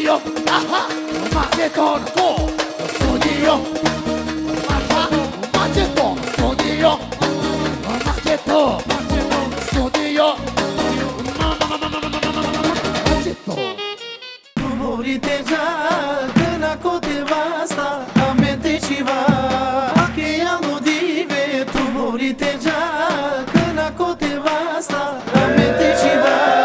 studio, aha, Maceton, go, studio, aha, Maceton, studio, Maceton, studio, Maceton. Morite già, che la cote basta, a mente ci va, che hanno dive, tu morite già, che la cote basta, a mente ci va.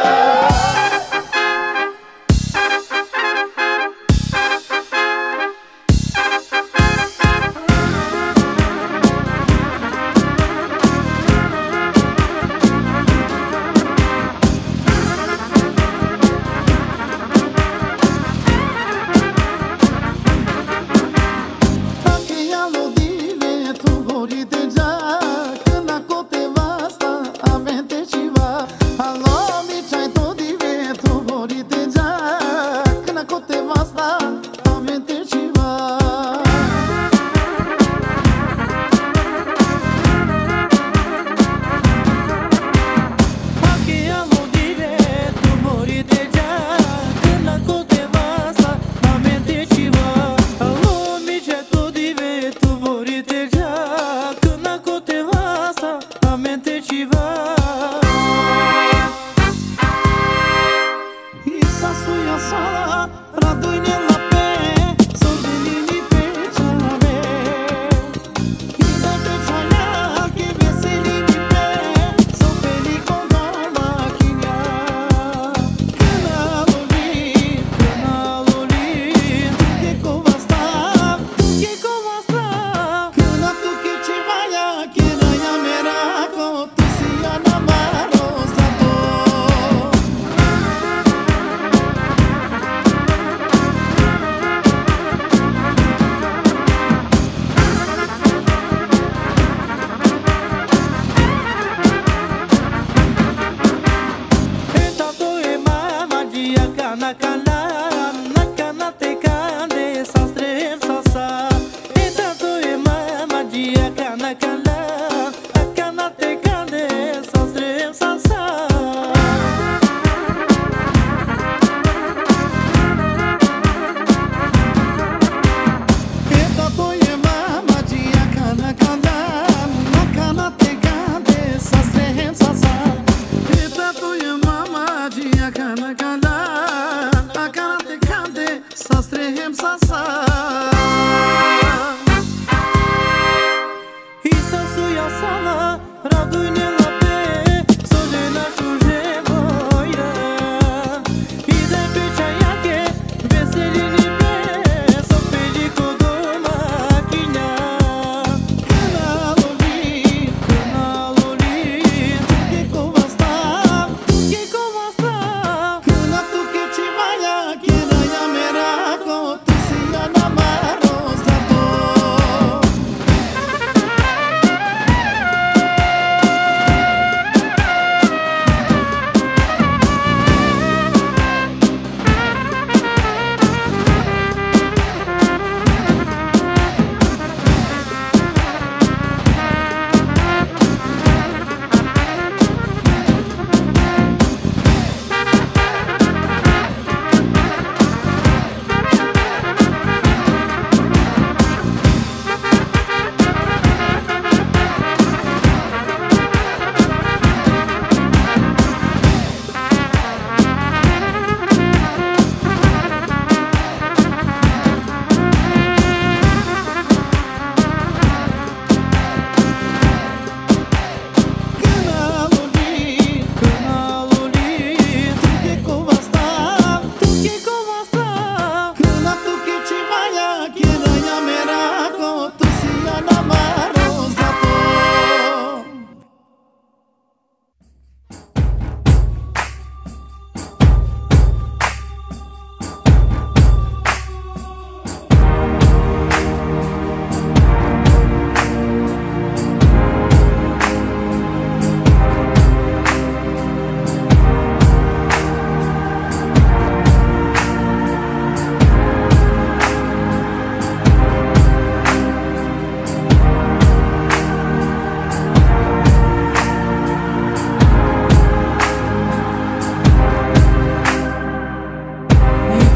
Quiero llamar a tu si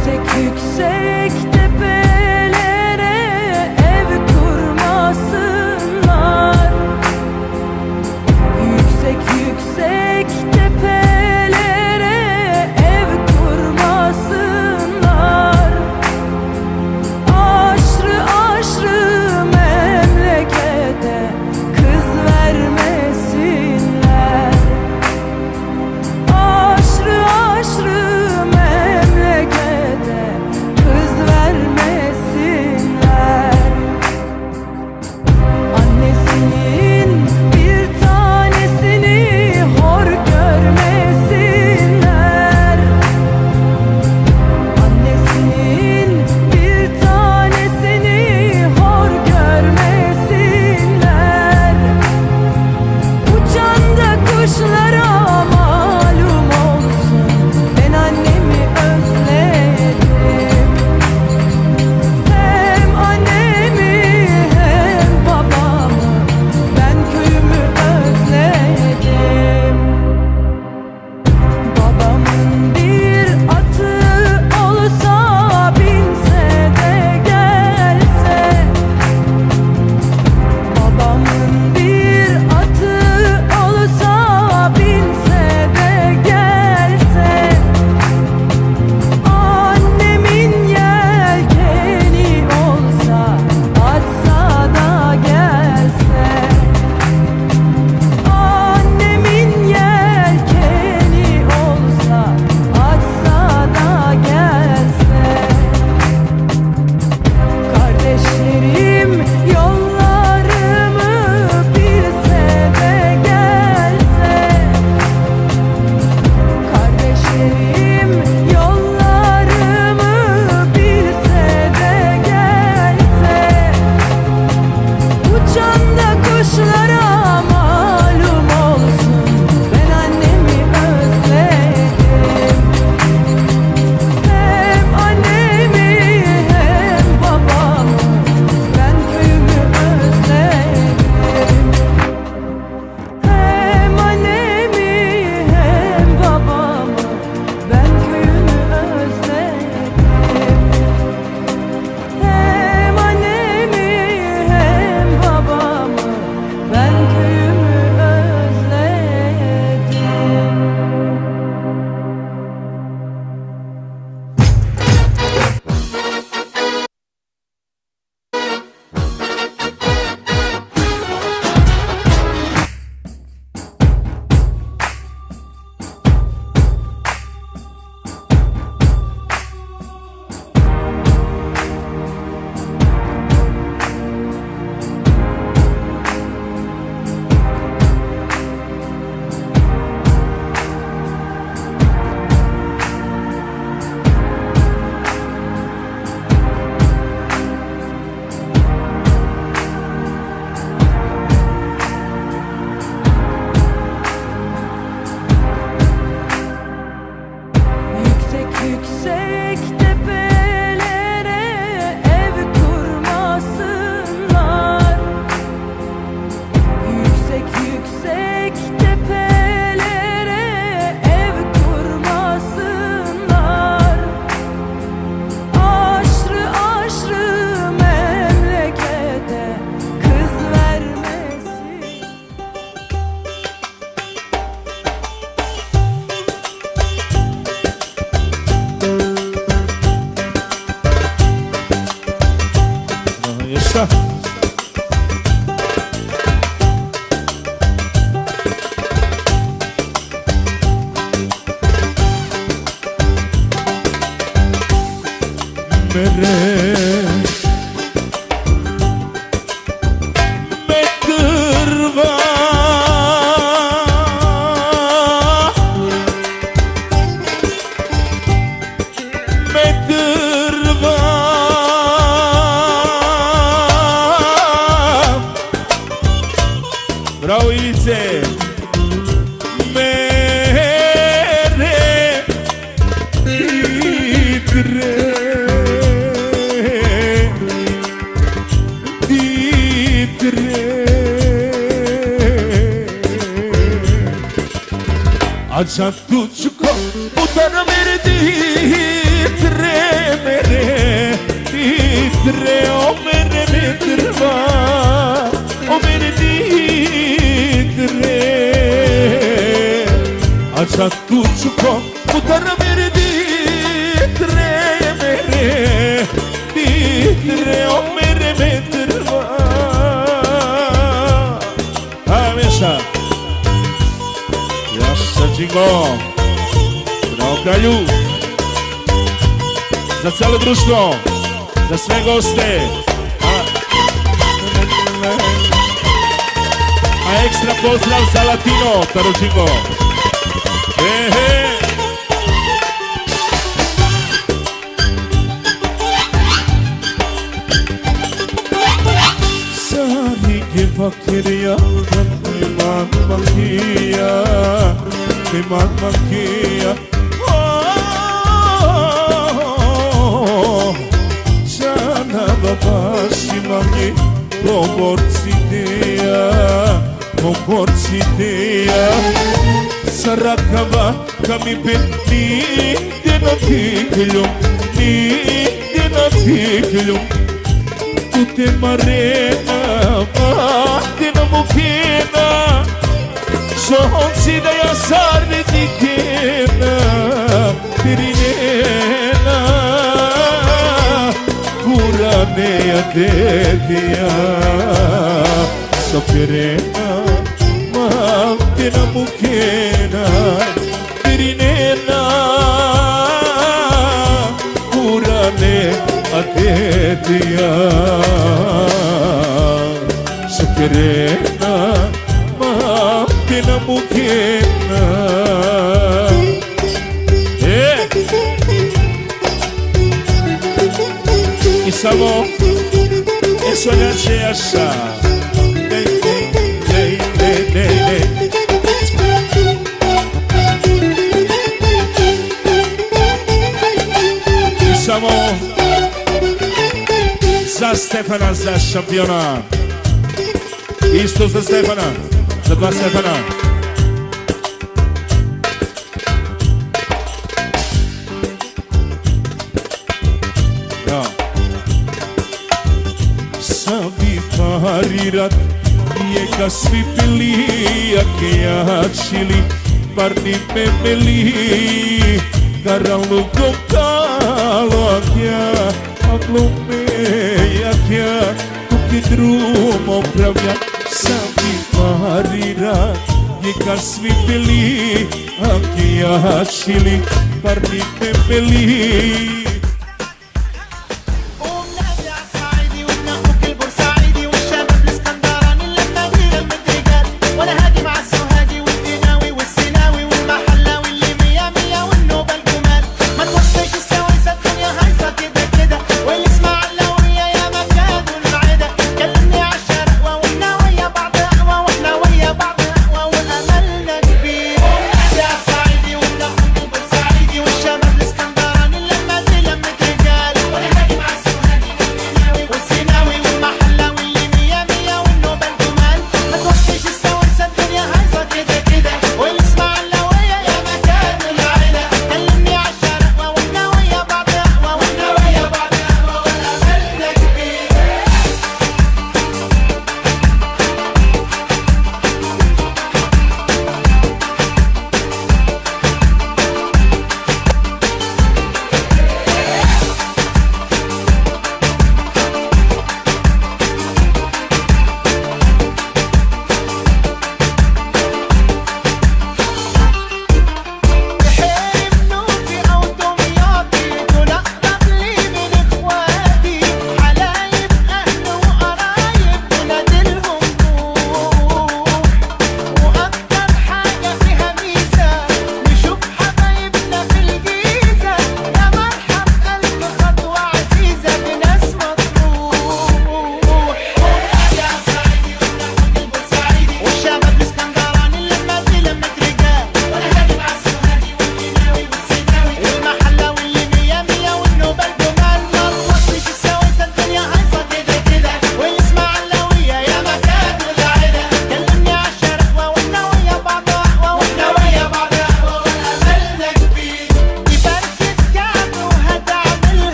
عجب تجكو وترمردي تري tučuko Mutara mere ditre mere Ditre o mere metrva Ajme šta Ja sa džingom Bravo kralju Za cijelo društvo Za sve goste A ekstra pozdrav za Latino Taročingo Sari ke fakirya Iman makiya Iman makiya Sana babasi mangi Proporcitea Sarakava kami beni Dena tiklum Dena tiklum Tute marena Dena mukena Sohonsi da ja sarve dikena Pirinena Kuranea dedija Sopirena Mamtina mukena Pirinena Kurane adedia Sopirena Mamtina mukena I samo Sonjače jaša I samo za Stefana, za šampiona Isto za Stefana, za dva Stefana Harirat Jeka svi pili Ake jačili Parni memeli Karalu gokalo Akja Aglume Akja Tuki drum opravlja Sami harirat Jeka svi pili Ake jačili Parni memeli والشمال الاسكندراني اللمة دي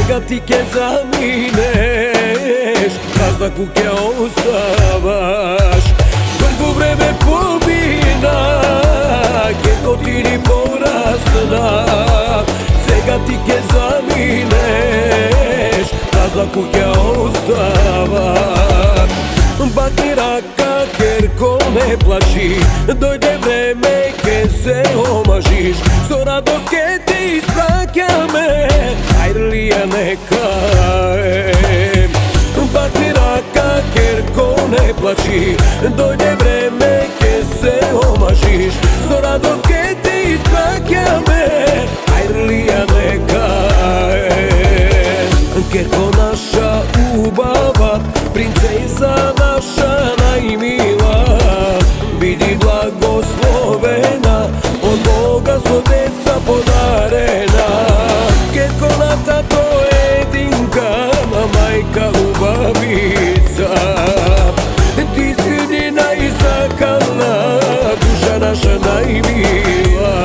Сега ti ke zamineš, kazna kuke ostavaš. Koliko vreme pomina, keko ti ni porasna. Сега ti ke zamineš, kazna kuke ostavaš. Bakni raka, kerko ne plači, dojde vreme ke se omažiš. So radost ke ti ispraćame, ajrlija neka je. Bakni raka, kerko ne plači, dojde vreme ke se omažiš. So radost ke ti ispraćame, ajrlija neka je. Kerko naša ubava, princeza naša najmila, bidi blagoslovena, od Boga su deca podarena. Kerko na tato jedinka, majka ljubavica, ti si njena izakalna, duša naša najmila.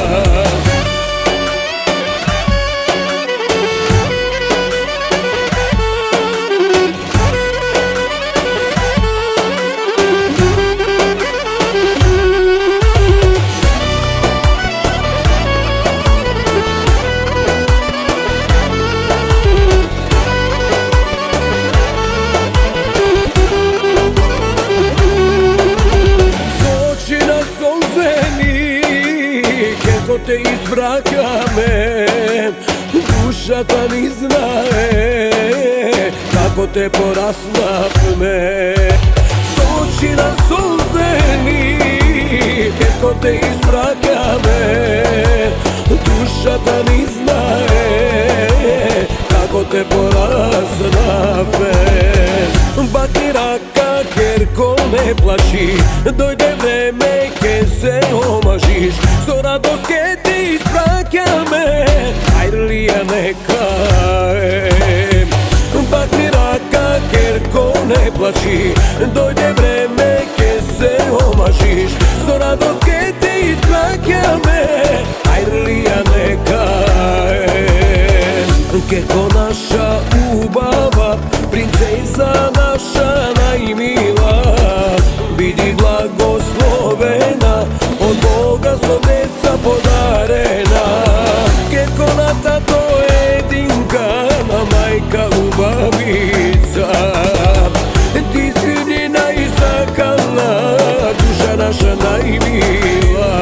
Te izbrakame, duša ta ni znaje kako te porasnapme. Soči na solzeni, kako te izbrakame, duša ta ni znaje kako te porasnapme. Bakni raka, kerko ne plači, dojde vreme ke se omažiš. So radost ke ti ispraćame, ajrlija neka je. Bakni raka, kerko ne plači, dojde vreme ke se omažiš. So radost ke ti ispraćame, ajrlija neka je. Kerko naša ubava, princeza naša najmila, bidi blagoslovena, od Boga su deca podarena. Kerko na tato jedinka, majka ljubavica, ti si njena izakalna, duša naša najmila.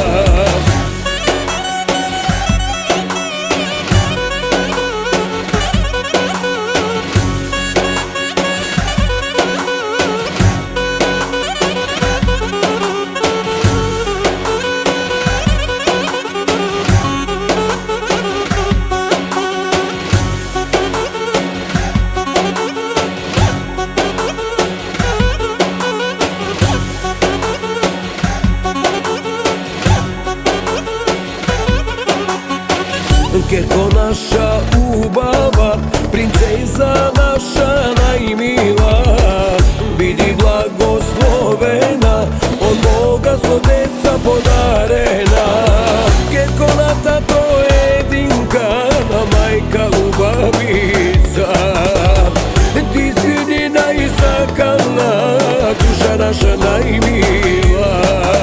Kerko naša ubava, princeza naša najmila, bidi blagoslovena, od Boga su deca podarena. Kerko na tato jedinka, majka ljubavica, ti si njena izakalna, duša naša najmila.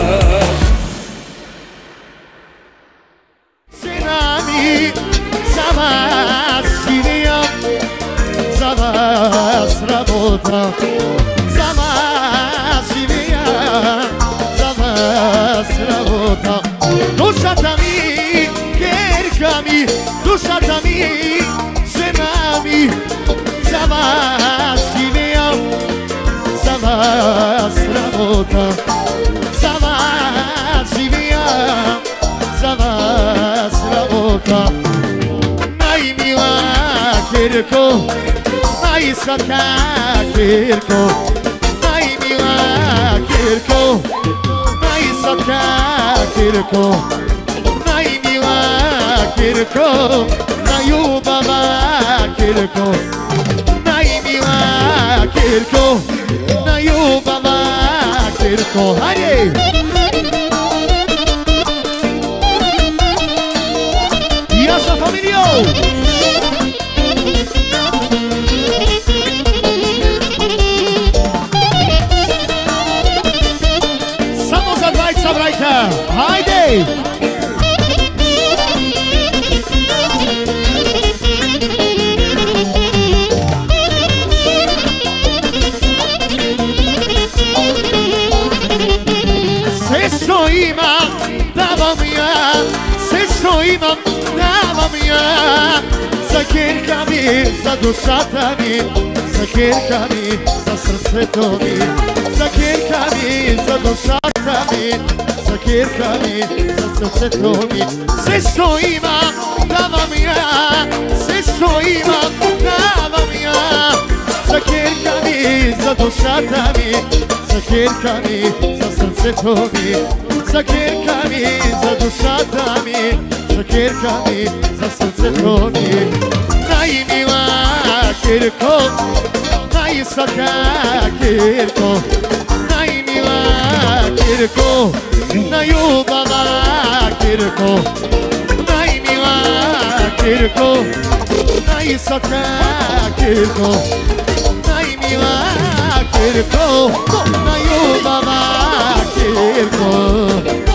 Za vas živijam, za vas rabota. Duša ta mi, kerka mi, duša ta mi, žena mi. Za vas živijam, za vas rabota. Za vas živijam, za vas rabota. Najmila kerko, najslatka kerko, najmila kerko, najslatka kerko, najmila kerko, najljubava kerko, najmila kerko, najljubava kerko. Hajde! Ja sam familijou! Hai! Sve što imam davam ja, sve što imam davam ja. Za kerkami, za dušatami, za kerkami, za srce to mi. Za kerkami, za dušatami, za kerkami, za srce to mi. Sve što imam davam ja, sve što imam davam ja. Za kerkami, za dušatami, za kerkami, za srce to mi. Za kerkami, za dušatami, za kerkami, za srce to mi. Najmila kerko, najslatka kerko, najmila kerko, najljubava kerko, najmila kerko, najslatka kerko, najmila kerko, najljubava kerko.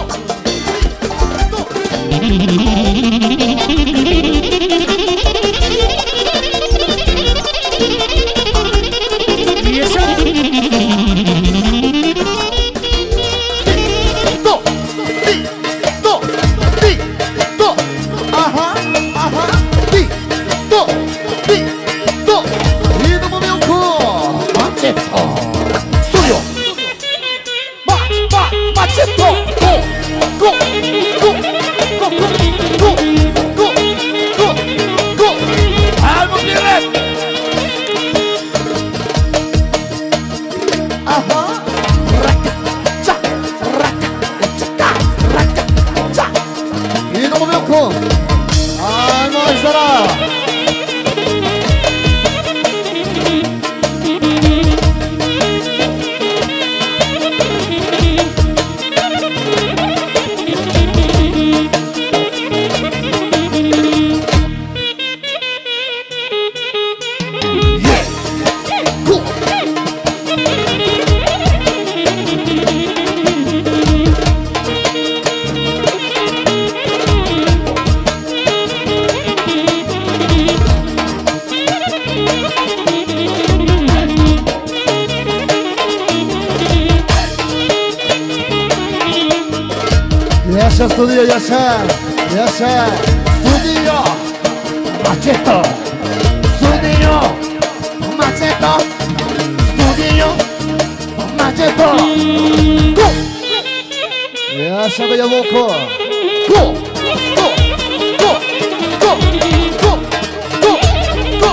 Yaşa studio, yaşa, yaşa. Studio, Maceto. Studio, Maceto. Studio, Maceto. Go! Yaşa be Yavoko. Go! Go! Go! Go! Go! Go! Go!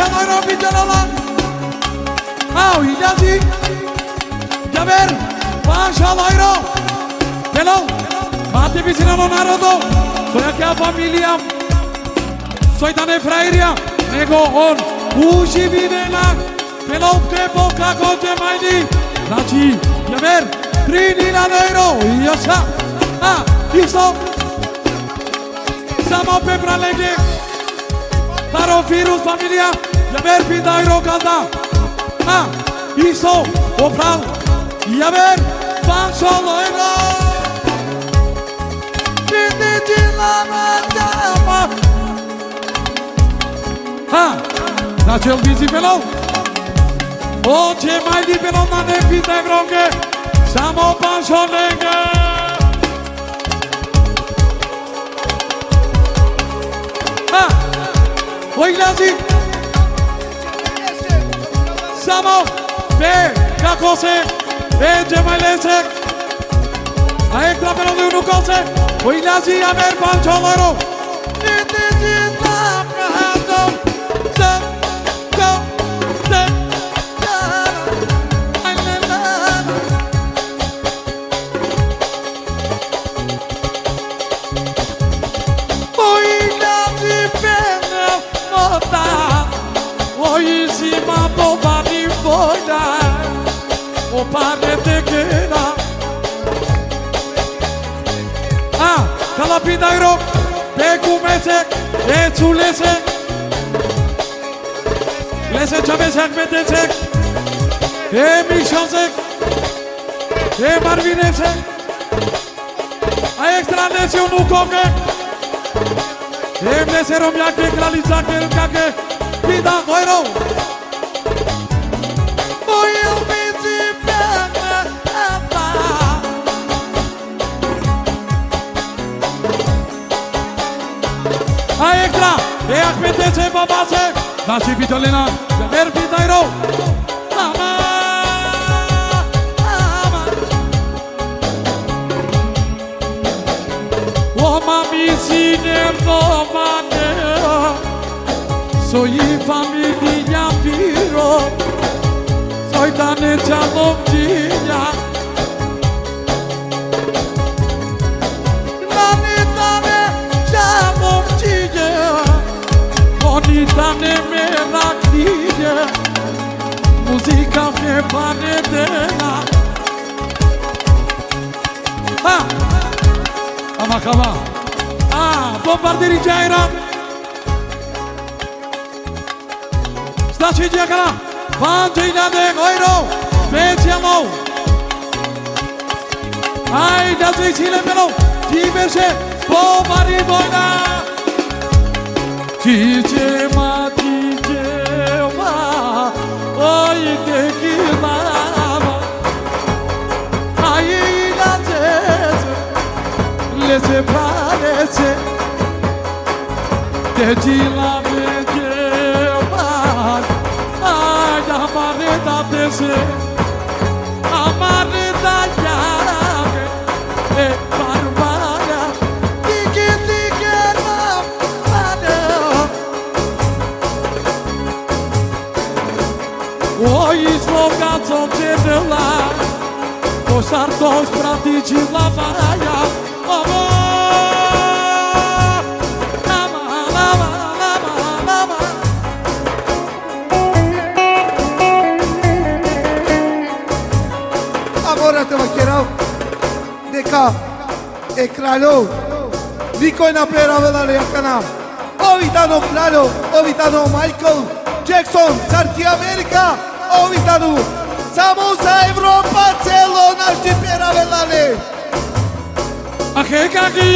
euro vicerola. Au, Ilyazi. Javer, 500 euro. Hello. Mate vicino Leonardo. Soy aquí a familia. Soy tan efrairia. Nego on. Uși vinela. Hello, te boca cote mai di. Naci. Javer, 3.000 euro. Iasa. Ah, iso. Samo pe pralege. Taro virus familia. Javer, 50 euro calda. Ah, iso. Opral. Javer, 500 euro. Ha, da cel bizi pelou. O ce mai di pelou na ne pite bronche. Samo panșonenge. Ha, o Ilyazi. Samo pe kakose. Pe ce mai lesek. A extra pelou de unu cose. O Ilyazi a mer 500 euro. O pane te queda. Ah, calapida euro. Pe cumese, e țulese. Lese chavesek metesek. E mișosek. E marvinesek. A extra lese unu coque. E lese romiache, kralițache, râcache. Pida euro. A extra, e acmetese babase, da și vitolina, de mer pitairo. Mama, mama. O mami sine romane, soy familia piro, soy tan hecha lomgilla. Bonitane merakliye, muzika me pane dela. Ha, ama kama. Ah, bombardiri jaira. Staci jagara, 20.000 euro. Speciamo. Ai, da zui cile melo, diverse, bombari boina. Cice ma, oi te chimava. Ai la zeze, le se parece. Te cila me chema, ai amare da tese, amare da llave, e barbara. Oi slogaco cedela, poșar toți praticii la baia. Mama, mama, mama, mama, mama. Agora te vaquerau de ca ecralo. Nico na plera vela le canal. Ovitano claro, Ovitano Michael Jackson, Sarti America. Ovitano, Samosa Europa, Celona și plera vela le. Ahekaki.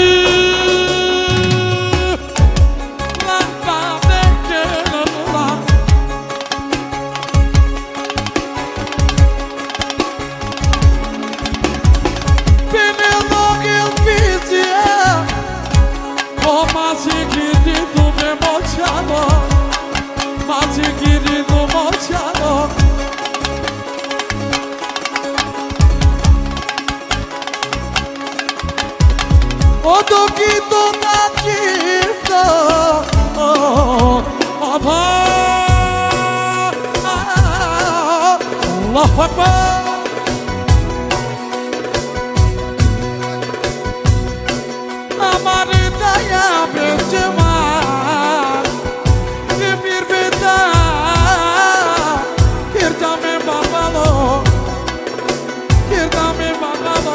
Lampa de kelula. Penelogel vizie. Masi giridu me mochano, masi giridu mochano. Odokito na chifto, aba. Akbar Amarita ya Benjema Dimir beda Kirdame babalo Kirdame babalo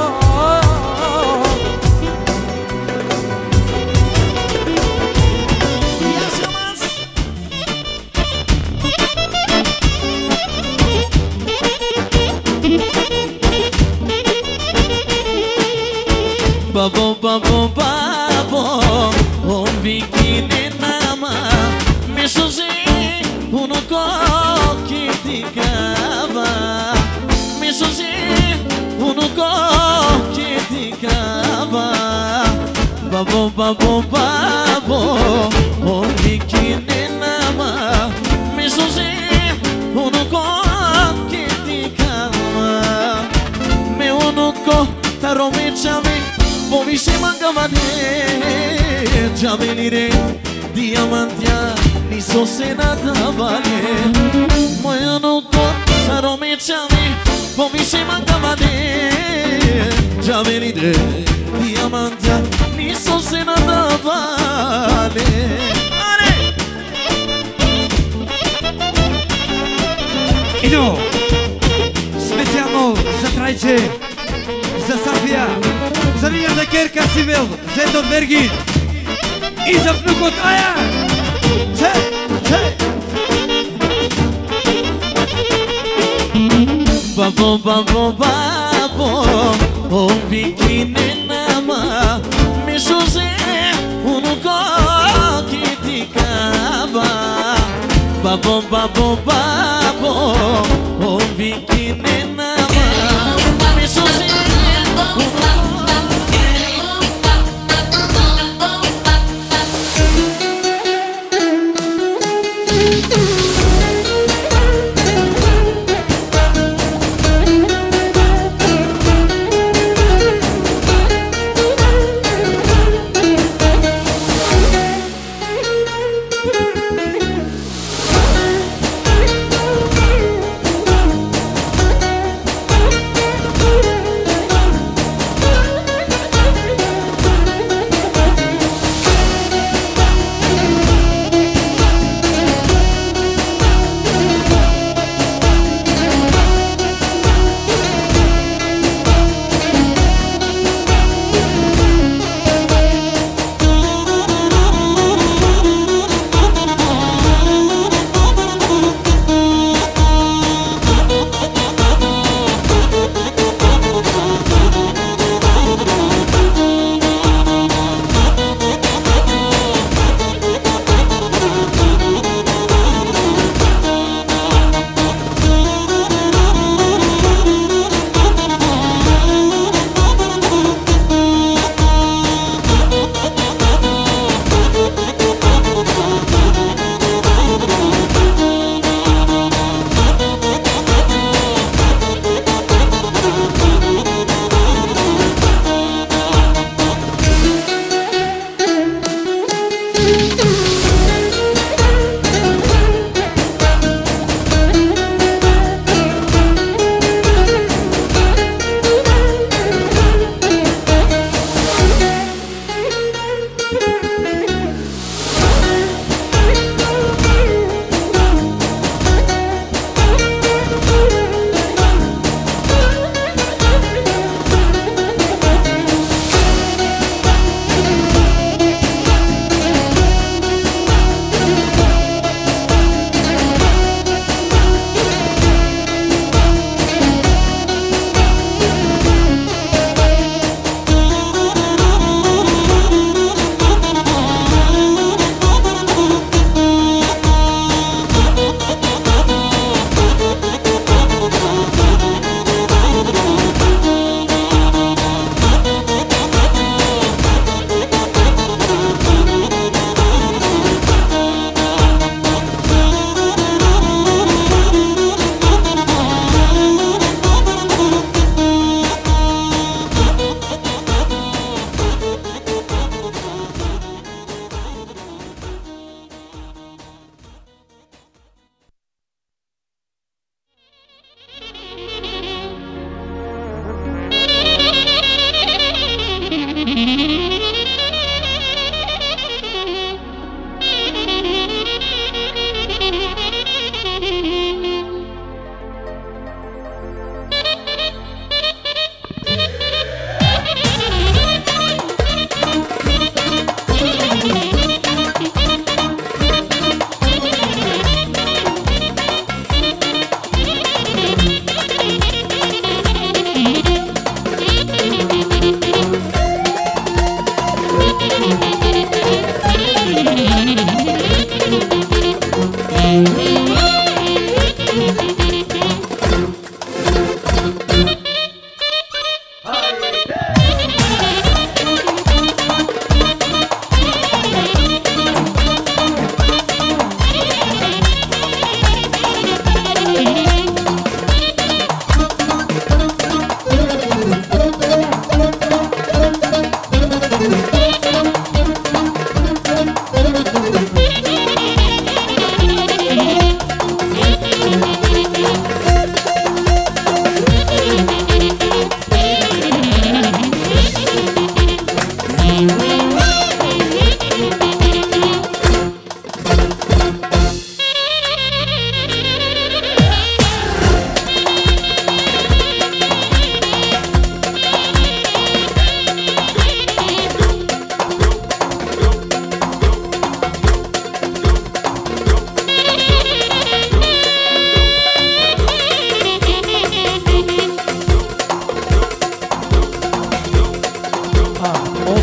Babo, babo, babo, on vikine nama Me sozi uno che ti cava Me sozi uno che ti cava Babo, babo, babo, on vikine nama Me sozi uno che ti cava Me uno taro me chave Poviše mangavane, džavelire, diamantja, niso se nadavale Moja nuko, aromećave, poviše mangavane, džavelire, diamantja, niso se nadavale Idemo, specijalno za Trajče, za Safija За Лиляна Керка Сивел, Зетон Вергин и за внукот Ая! Че! Babo, babo, babo, o vikine nama Me soze uno che ti cava Babo, babo, babo, o vikine nama Me soze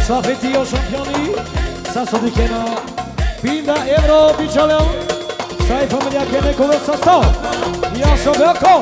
Sa feti o šampioni, sa sodikena Pinda Euro Bičalel, sa i familija Kenekove sa 100. Jašo Velko.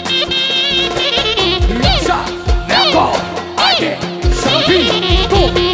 Go!